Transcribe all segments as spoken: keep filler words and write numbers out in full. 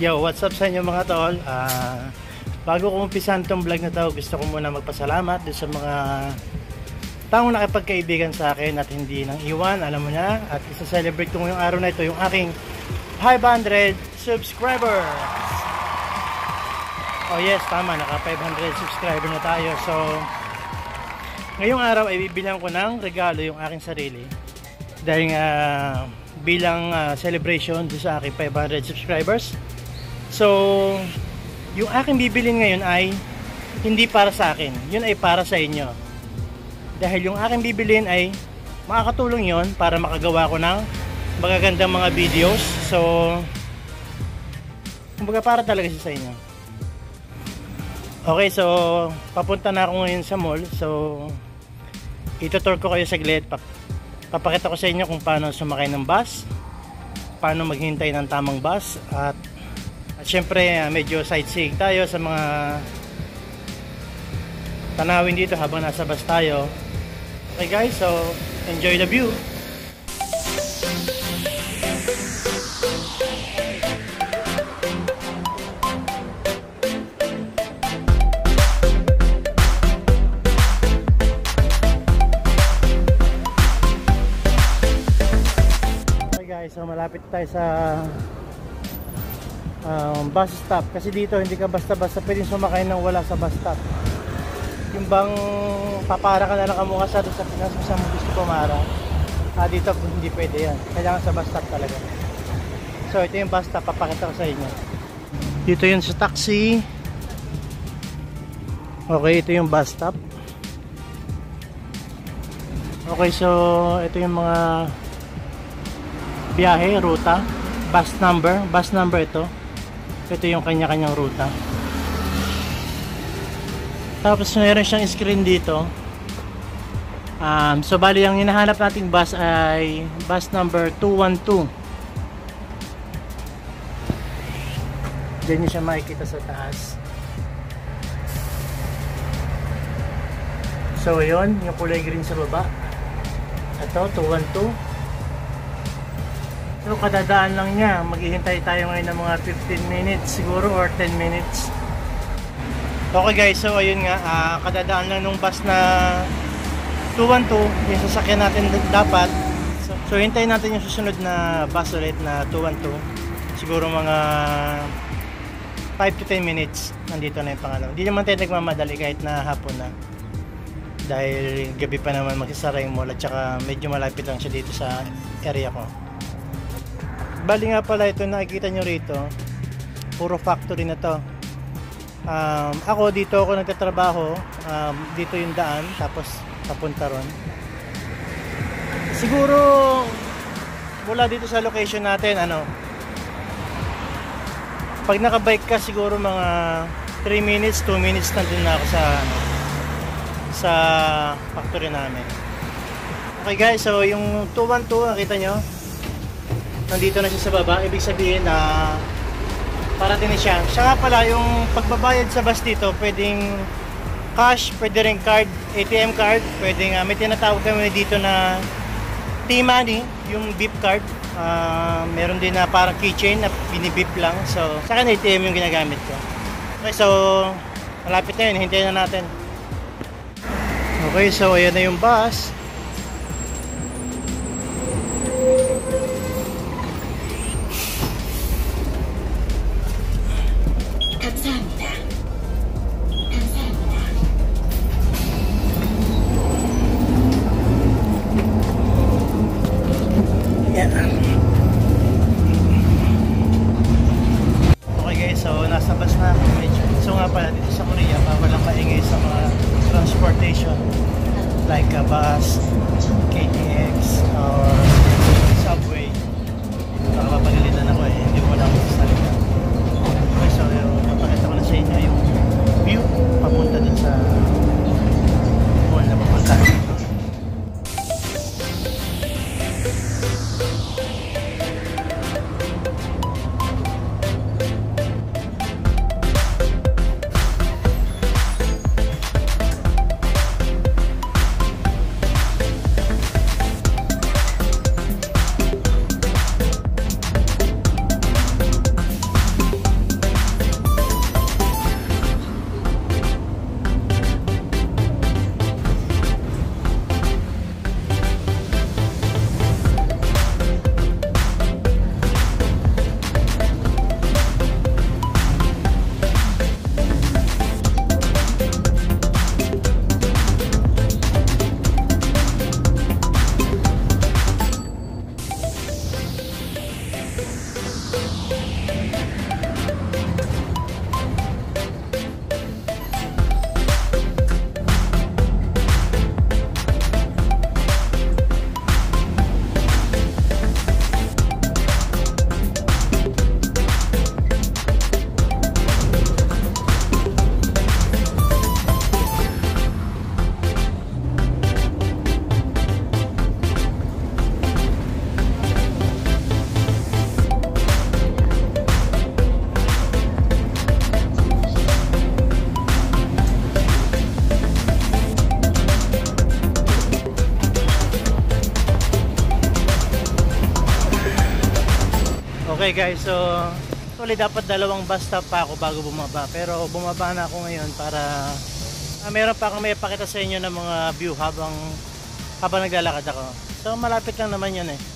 Yo, what's up sa inyo mga tol? Uh, bago ko umpisan tong vlog na to, gusto ko muna magpasalamat dun sa mga taong nakipagkaibigan sa akin at hindi nang iwan, alam mo na. At isa-celebrate ko ngayong araw na ito yung aking five hundred subscribers. Oh yes, tama, naka five hundred subscriber na tayo. So, ngayong araw ay bibilang ko ng regalo yung aking sarili. Dahil nga uh, bilang uh, celebration dun sa aking five hundred subscribers. So, yung aking bibilin ngayon ay hindi para sa akin. Yun ay para sa inyo. Dahil yung aking bibilin ay makakatulong yon para makagawa ko ng magagandang mga videos. So, kumbaga para talaga siya sa inyo. Okay, so papunta na ako ngayon sa mall. So, itutur ko kayo saglit. Papakita ko sa inyo kung paano sumakay ng bus, paano maghintay ng tamang bus, at At syempre, uh, medyo sightseeing tayo sa mga tanawin dito habang nasa bus tayo. Okay guys, so enjoy the view. Okay guys, so malapit tayo sa Um, bus stop, kasi dito hindi ka basta-basta pwedeng sumakay nang wala sa bus stop. Yung bang papara ka na lang kamukha sa doon sa Pinas kung saan mo gusto pumara, ah, dito hindi pwede yan, kailangan sa bus stop talaga. So ito yung bus stop, papakita ko sa inyo. Dito yun sa taxi. Okay, ito yung bus stop. Okay, so ito yung mga biyahe, ruta, bus number, bus number ito. Ito yung kanya-kanyang ruta. Tapos meron siyang screen dito. Um, so bali ang hinahanap nating bus ay bus number two one two. Diyan nyo siya makikita sa taas. So yun, yung kulay green sa baba. Ito, two one two. So kadadaan lang niya, maghihintay tayo ngayon ng mga fifteen minutes siguro or ten minutes. Okay guys, so ayun nga, uh, kadadaan lang nung bus na two one two, yung sasakyan natin dapat. So, so hintayin natin yung susunod na bus ulit na two one two. Siguro mga five to ten minutes, nandito na yung pangalawa. Hindi naman tayo nagmamadali kahit na hapon na. Dahil gabi pa naman magsasara yung mall at saka medyo malapit lang siya dito sa area ko. Bali nga pala ito, nakikita nyo rito, puro factory na to. Um, ako dito ako nagtatrabaho, um, dito yung daan, tapos papunta ron. Siguro wala dito sa location natin, ano, pag nakabike ka siguro mga three minutes, two minutes nandun na ako sa ano, sa factory namin. Okay guys, so yung two one two, nakita nyo, nandito na siya sa baba. Ibig sabihin na uh, parating na siya. Siya nga pala, yung pagbabayad sa bus dito, pwedeng cash, pwede rin card, A T M card, pwedeng uh, may tinatawag kami dito na T-Money, yung beep card. Uh, meron din na parang keychain na binibip lang. So sa akin A T M yung ginagamit ko. Okay, so malapit na yun, hintayin na natin. Okay, so ayan na yung bus. Okay guys, so nasa bus na medyo. So nga pala dito sa Korea, bawal lang maingay sa mga transportation like a bus, K T X or subway. Nakapagalitan ako eh, hindi mo lang salita. Okay, so napakita ko na sa inyo yung view papunta dun sa mall na papunta. Okay guys, so actually dapat dalawang bus stop pa ako bago bumaba. Pero bumaba na ako ngayon para uh, meron pa akong may pakita sa inyo ng mga view habang habang naglalakad ako. So malapit lang naman yun eh.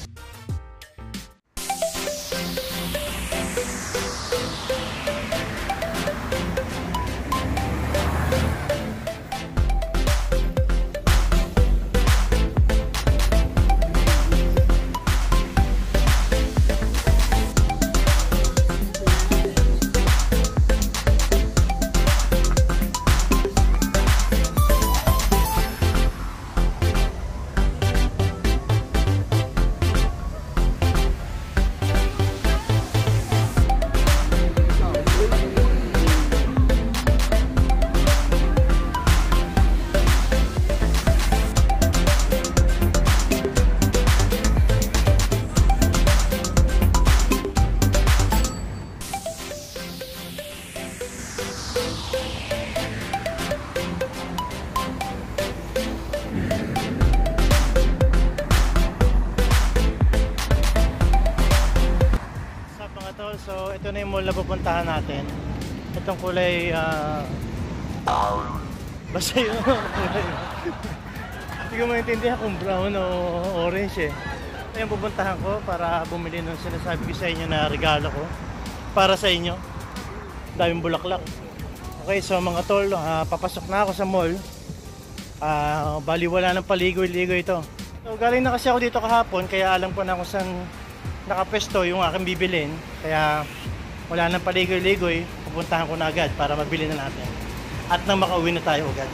So ito na yung mall na pupuntahan natin. Itong kulay uh, basta yun. Hindi ko maintindihan kung brown o orange eh. Ito yung pupuntahan ko para bumili ng sinasabi ko sa inyo na regalo ko para sa inyo. Daming bulaklak. Okay, so mga tol, uh, papasok na ako sa mall. uh, Bali wala ng paligoy-ligoy ito. So galing na kasi ako dito kahapon, kaya alam ko na kung saan nakapesto yung aking bibilin. Kaya wala nang paligoy-ligoy, pupuntahan ko na agad para mabili na natin at nang makauwi na tayo agad.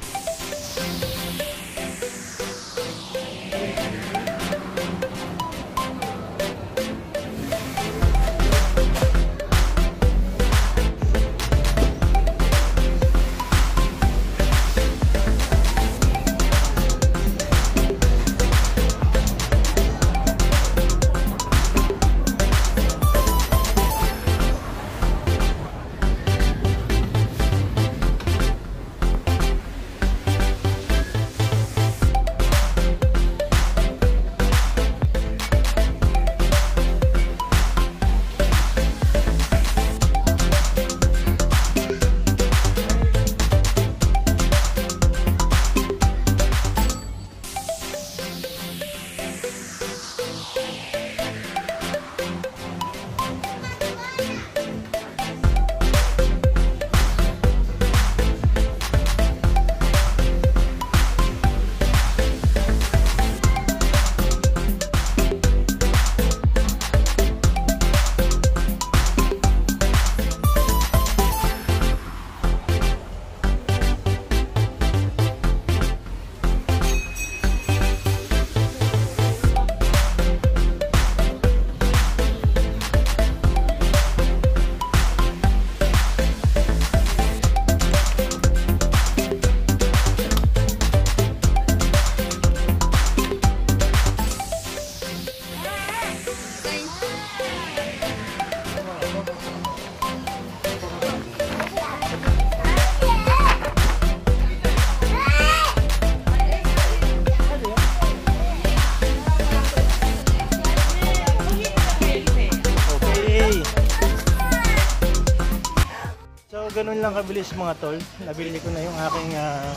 Ganun lang kabilis mga tol. Nabili ko na yung aking uh,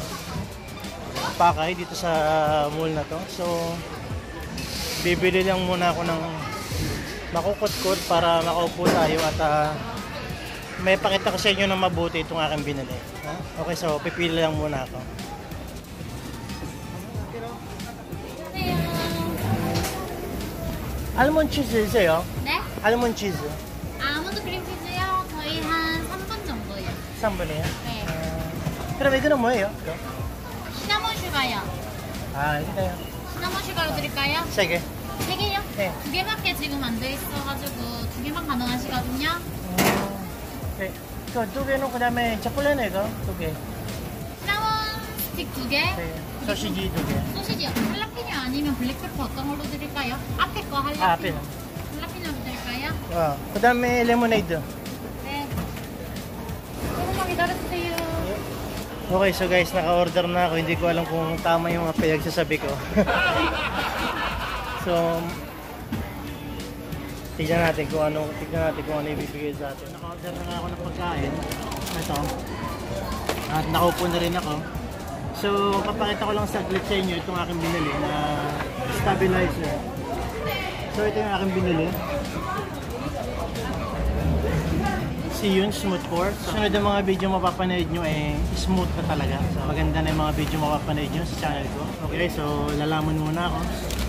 pakay dito sa mall na to. So bibili lang muna ako ng makukot-kot para makaupo tayo at uh, may pakita ko sa inyo na mabuti itong aking binili. Huh? Okay, so pipili lang muna ako. Almond cheese 있어요? 네? 알몬드 치즈. 아몬드 크림 치즈요? 거의 한 삼 분 정도요. 삼 분이에요? 네. 어, 그럼 이거는 뭐예요? 그럼? 시나몬 슈가요. 아, 이거요. 시나몬 슈가로 드릴까요? 세 개. 세 개요? 네. 두 개밖에 지금 안 돼 있어가지고 두 개만 가능하시거든요. 어, 네. 그두 개는 그다음에 초콜릿은 이거 두 개. 시나몬 스틱 두 개. 네. 소시지 두 개. 소시지요. 할라피뇨 아니면 블랙페퍼 어떤 걸로 드릴까요? 앞에 거 할라피뇨. 아, 앞에는. 할라피뇨로 드릴까요? 어, 그다음에 레모네이드. 네. 조금만 기다려주세요. Okay, so guys, naka-order na ako. Hindi ko alam kung tama yung mga pinagsasabi ko. So, Tignan natin kung ano, tignan natin kung ano ibibigay sa atin. Naka-order na nga ako ng pagkain. Ito. At nakaupo na rin ako. So, papakita ko lang saglit sa inyo itong aking binili na stabilizer. So, ito yung aking binili. Si Yun Smooth Core. Sunod ang mga video mapapanood nyo eh, smooth na talaga. So, maganda na yung mga video mapapanood nyo sa channel ko. Okay, so lalaman muna ako.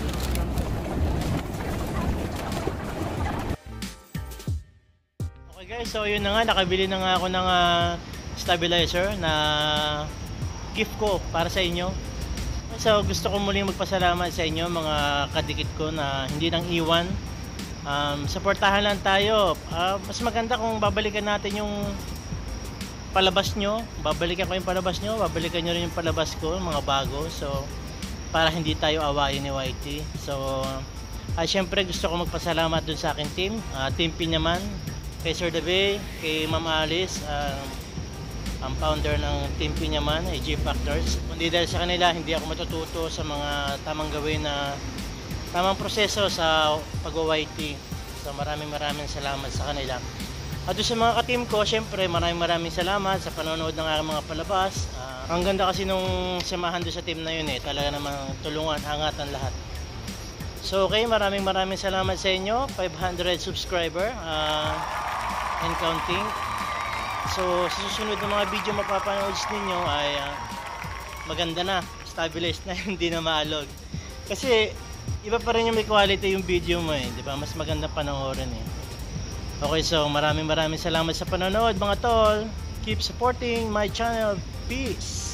Okay guys, so yun na nga, nakabili na nga ako ng uh, stabilizer na gift ko para sa inyo. So gusto ko muling magpasalamat sa inyo mga kadikit ko na hindi nang iwan. Um, supportahan lang tayo. Uh, mas maganda kung babalikan natin yung palabas nyo. Babalikan ko yung palabas nyo. Babalikan nyo rin yung palabas ko, mga bago. So, para hindi tayo awayin ni Y T. So, uh, syempre gusto ko magpasalamat dun sa aking team. Uh, team Pinyaman, kay Sir Dave, kay Ma'am Alice, uh, ang founder ng Team Pinyaman, A G Factors. Kundi dahil sa kanila, hindi ako matututo sa mga tamang gawin na tamang proseso sa pag-Y T. So maraming maraming salamat sa kanila. At doon sa mga ka-team ko, syempre maraming maraming salamat sa panonood ng aking mga palabas. Uh, ang ganda kasi nung samahan doon sa team na yun eh. Talaga namang tulungan, hangatan lahat. So okay, maraming maraming salamat sa inyo. five hundred subscriber uh, and counting. So sa susunod na mga video mapapanood ninyo ay uh, maganda na, stabilized na, hindi na maalog. Kasi iba pa rin yung may quality yung video mo eh, di ba? Mas maganda panoorin eh. Okay, so maraming maraming salamat sa panonood mga tol. Keep supporting my channel. Peace!